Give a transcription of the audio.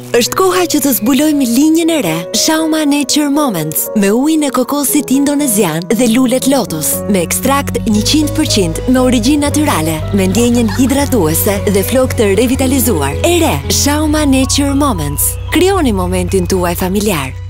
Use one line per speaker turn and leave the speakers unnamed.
Është koha që të zbulojmë linjën e re Shauma Nature Moments me ujin e kokosit indonezian dhe lulet lotus me ekstrakt 100% me origjinë natyrale, me ndjenjen hidratuese dhe flokë të revitalizuar. E re, Shauma Nature Moments. Krijoni momentin tuaj familjar.